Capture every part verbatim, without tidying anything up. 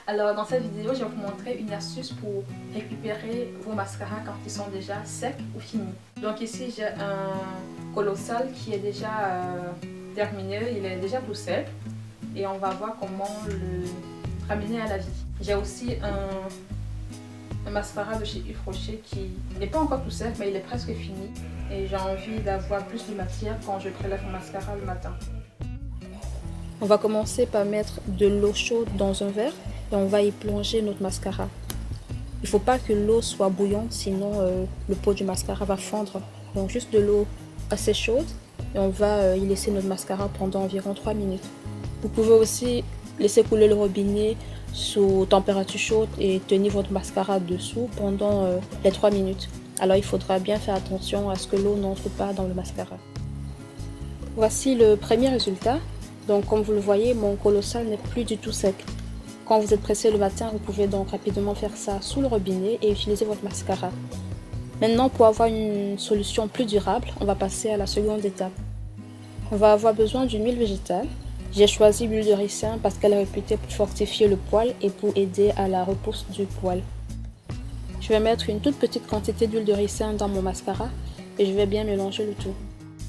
Alors dans cette vidéo, je vais vous montrer une astuce pour récupérer vos mascaras quand ils sont déjà secs ou finis. Donc ici j'ai un colossal qui est déjà euh, terminé, il est déjà tout sec et on va voir comment le ramener à la vie. J'ai aussi un, un mascara de chez Yves Rocher qui n'est pas encore tout sec mais il est presque fini et j'ai envie d'avoir plus de matière quand je prélève mon mascara le matin. On va commencer par mettre de l'eau chaude dans un verre et on va y plonger notre mascara. Il ne faut pas que l'eau soit bouillante, sinon euh, le pot du mascara va fondre. Donc juste de l'eau assez chaude et on va euh, y laisser notre mascara pendant environ trois minutes. Vous pouvez aussi laisser couler le robinet sous température chaude et tenir votre mascara dessous pendant euh, les trois minutes. Alors il faudra bien faire attention à ce que l'eau n'entre pas dans le mascara. Voici le premier résultat. Donc comme vous le voyez, mon colossal n'est plus du tout sec. Quand vous êtes pressé le matin, vous pouvez donc rapidement faire ça sous le robinet et utiliser votre mascara. Maintenant, pour avoir une solution plus durable, on va passer à la seconde étape. On va avoir besoin d'une huile végétale. J'ai choisi l'huile de ricin parce qu'elle est réputée pour fortifier le poil et pour aider à la repousse du poil. Je vais mettre une toute petite quantité d'huile de ricin dans mon mascara et je vais bien mélanger le tout.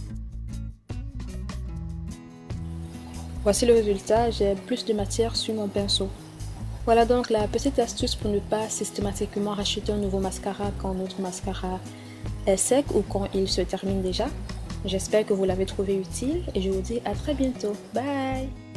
Voici le résultat, j'ai plus de matière sur mon pinceau. Voilà donc la petite astuce pour ne pas systématiquement racheter un nouveau mascara quand notre mascara est sec ou quand il se termine déjà. J'espère que vous l'avez trouvé utile et je vous dis à très bientôt. Bye!